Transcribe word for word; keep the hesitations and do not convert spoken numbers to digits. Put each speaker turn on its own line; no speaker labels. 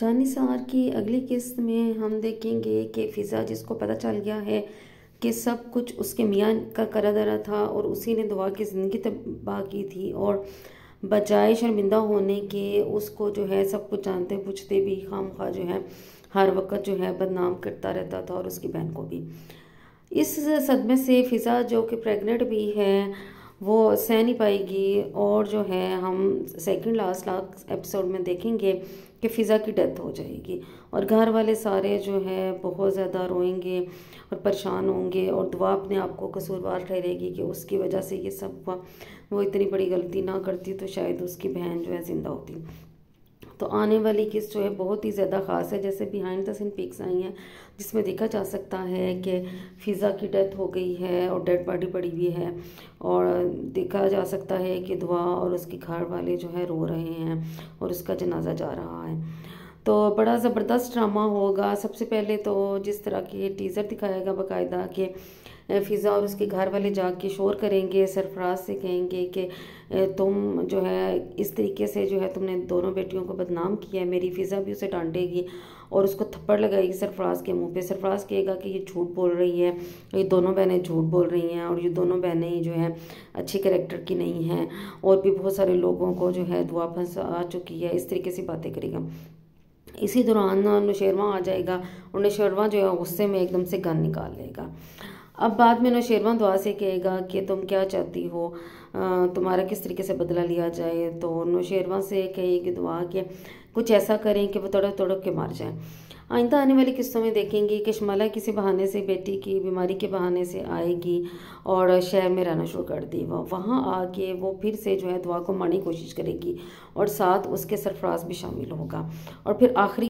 जानिसार की अगली किस्त में हम देखेंगे कि फ़िज़ा जिसको पता चल गया है कि सब कुछ उसके मियाँ का करा धरा था और उसी ने दुआ की ज़िंदगी तबाह की थी, और बजाय शर्मिंदा होने के उसको जो है सब कुछ जानते पूछते भी खामखा जो है हर वक्त जो है बदनाम करता रहता था, और उसकी बहन को भी। इस सदमे से फ़िज़ा जो कि प्रेग्नेंट भी है वो सह नहीं पाएगी, और जो है हम सेकंड लास्ट लास्ट एपिसोड में देखेंगे कि फ़िज़ा की डेथ हो जाएगी, और घर वाले सारे जो है बहुत ज़्यादा रोएंगे और परेशान होंगे, और दुआ अपने आप को कसूरवार ठहरेगी कि उसकी वजह से ये सब हुआ। वो इतनी बड़ी गलती ना करती तो शायद उसकी बहन जो है ज़िंदा होती। तो आने वाली किस्त जो है बहुत ही ज़्यादा ख़ास है। जैसे बिहाइंड द सीन पिक्स आई हैं जिसमें देखा जा सकता है कि फ़िज़ा की डेथ हो गई है और डेड बॉडी पड़ी हुई है, और देखा जा सकता है कि दुआ और उसके घर वाले जो है रो रहे हैं और उसका जनाजा जा रहा है। तो बड़ा ज़बरदस्त ड्रामा होगा। सबसे पहले तो जिस तरह की टीज़र दिखाएगा बाकायदा कि फ़िज़ा और उसके घर वाले जाके शोर करेंगे, सरफराज से कहेंगे कि तुम जो है इस तरीके से जो है तुमने दोनों बेटियों को बदनाम किया है। मेरी फ़िज़ा भी उसे डांटेगी और उसको थप्पड़ लगाएगी सरफराज के मुंह पे। सरफराज कहेगा कि ये झूठ बोल रही है, ये दोनों बहनें झूठ बोल रही हैं, और ये दोनों बहनें ही जो हैं अच्छी कैरेक्टर की नहीं हैं, और भी बहुत सारे लोगों को जो है दुआ फंसा चुकी है। इस तरीके से बातें करेगा। इसी दौरान नौशेरवां आ जाएगा और नौशेरवां जो है गुस्से में एकदम से गन निकाल लेगा। अब बाद में नौशेरवां दुआ से कहेगा कि तुम क्या चाहती हो, तुम्हारा किस तरीके से बदला लिया जाए। तो नौशेरवां से कहेगी दुआ कि कुछ ऐसा करें कि वो तड़प तड़प के मार जाए। आइंदा आने वाली किस्तों में देखेंगे कि शमाला किसी बहाने से बेटी की बीमारी के बहाने से आएगी और शहर में रहना शुरू कर देगा। वहाँ आके वो फिर से जो है दुआ को मारने की कोशिश करेगी, और साथ उसके सरफराज भी शामिल होगा, और फिर आखिरी